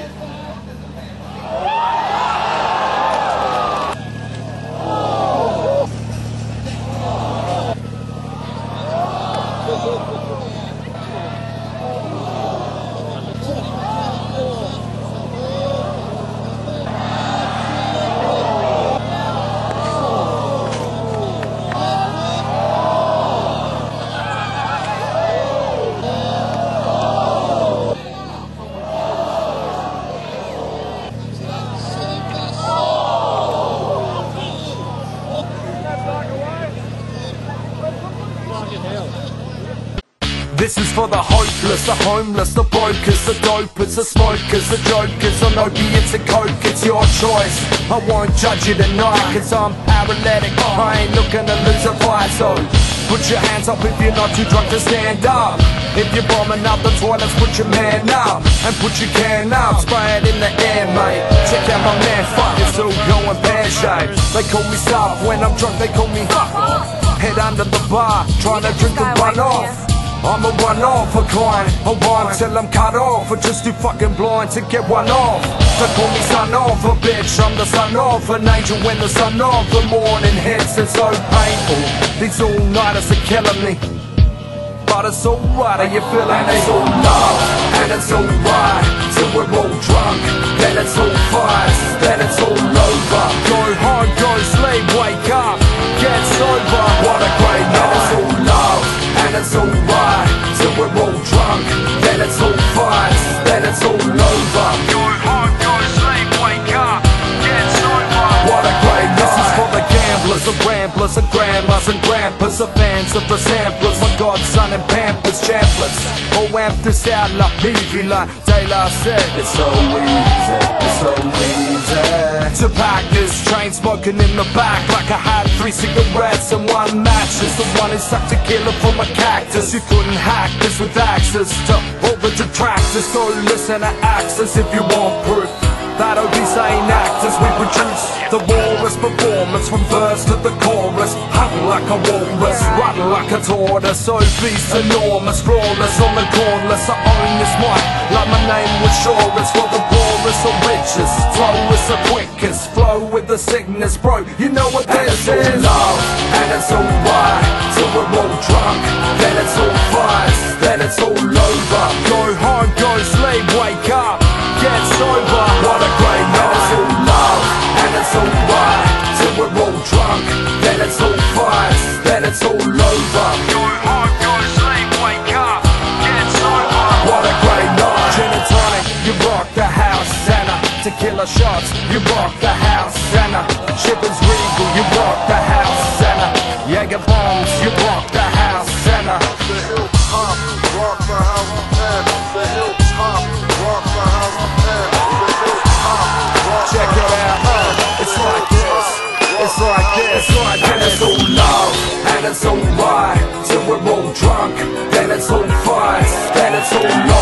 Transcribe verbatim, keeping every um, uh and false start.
This is for the hopeless, the homeless, the brokers, the dopers, the smokers, the jokers, on opiates and coke, it's your choice. I won't judge you tonight, cause I'm paralytic, I ain't looking to lose a fight, so put your hands up if you're not too drunk to stand up. If you're bombing out the toilets, put your man up, and put your can out, spray it in the air, mate. Check out my man, fuck, it's all going pear-shaped. They call me soft, when I'm drunk they call me head under the bar, trying to drink and run off. I'm a one-off, a client, a rhyme till I'm cut off, or just too fucking blind to get one off. They call me son of a bitch, I'm the son of an angel when the sun of the morning hits. It's so painful, these all-nighters are killing me, but it's alright, are you feeling it? It's all love, and it's alright, till we're all drunk, then it's all fights, then it's all over. Go home, go sleep, wake up, get sober, what a great night. It's all love, and it's alright, till we're all drunk, then it's all fights, then it's all over. Go home, go sleep, wake up, get sober, what a great night. This is for the gamblers, the ramblers, the grandmas and grandpas, the fans of the samplers, my godson and pampers, champlets. Oh, amp this out like Evie, like Taylor said. It's so easy, it's so easy to pack this train, smoking in the back like I had three cigarettes and one match. It's the one who sucked a killer from a cactus. You couldn't hack this with access to all the detractors, so listen to access if you want proof that obese ain't actors. We produce the rawest performance from verse to the chorus, hung like a walrus, run like a tortoise, so beast enormous, flawless on the cornless. I own this mic like my name was sure. It's for the poorest or richest, flow is the quickest, flow with the sickness, bro, you know what this is. It's all love, and it's alright, till we're all drunk, then it's all fights, then it's all over. Go home, go sleep, wake up, get sober, what a great night. It's all love, and it's alright, till we're all drunk, then it's all fights, then it's all over. Go home, go sleep, wake up, get sober, what a great night. Gin and tonic, you rock the house, and a tequila shots, you rock the house, and a Shippers Regal, you rock the house, and a Jaeger bombs, you rock the house, and a the hilltop, rock the house, and the hilltop, rock the house, and the hilltop, rock. Check it out, uh, it's like this, it's like this, it's like this. And it's all love, and it's alright, till we're all drunk, then it's all fights, then it's all love.